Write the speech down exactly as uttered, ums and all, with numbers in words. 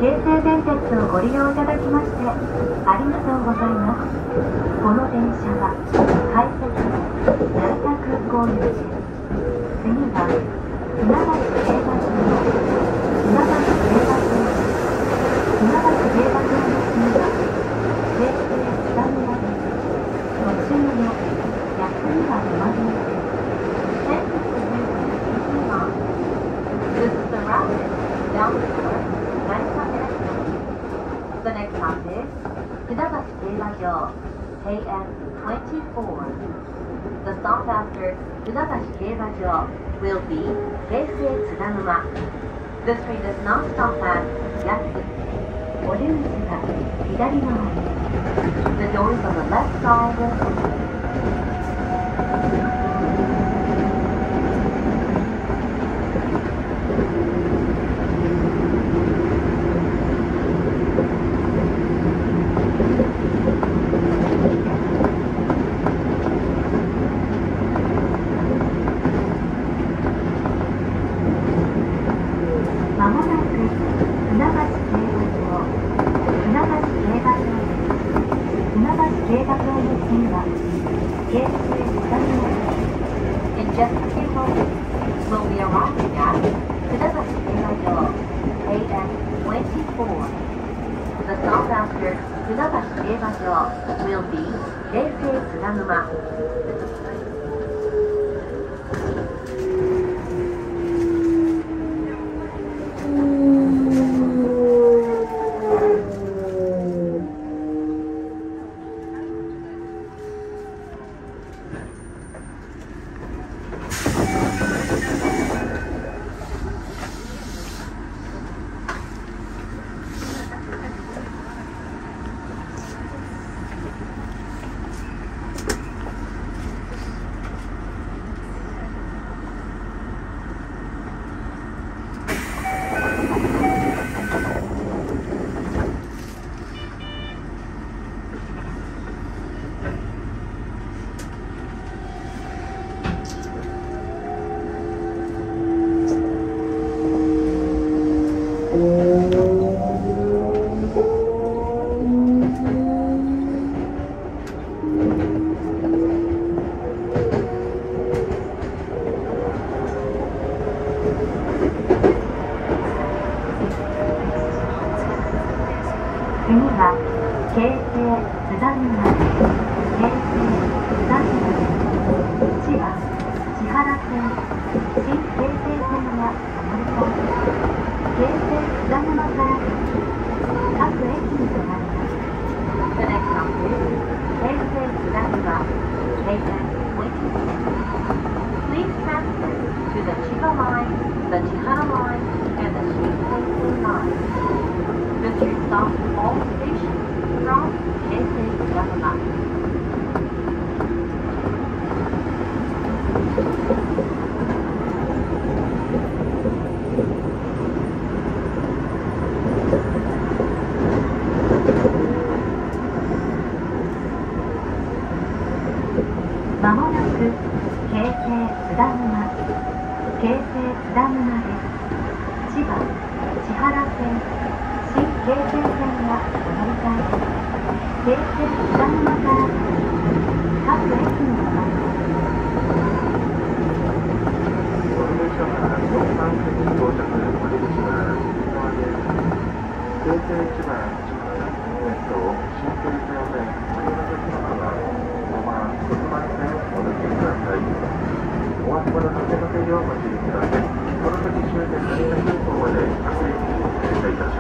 京成電鉄をご利用いただきましてありがとうございます。この電車は快速成田空港行き。次は船橋競馬場、船橋競馬場、船橋競馬場の次は京成津田沼です。途中の休みは止まりません。This is the rapid down the The next stop is 船橋競馬場 K M twenty-four. The stop after 船橋競馬場 will be 京成津田沼. This train does not stop at 八つ。お出口は左側に。The doors on the left side will open. この時終点成田空港まで各駅に停車いたします。